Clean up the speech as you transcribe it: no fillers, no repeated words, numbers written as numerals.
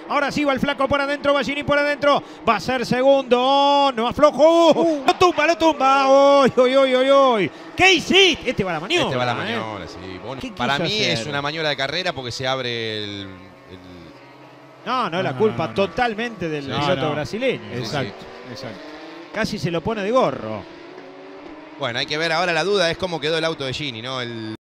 Ahora sí va el flaco por adentro, Ballini por adentro. Va a ser segundo. Oh, no aflojo. Lo tumba, lo tumba. ¡Uy, uy, uy, uy, uy! ¿Qué hiciste? Este va a la maniobra. Este va a la maniobra, sí. Bueno, para mí es una maniobra de carrera porque se abre el... No, la culpa totalmente del piloto brasileño. Exacto, exacto. Casi se lo pone de gorro. Bueno, hay que ver ahora, la duda es cómo quedó el auto de Gini, ¿no?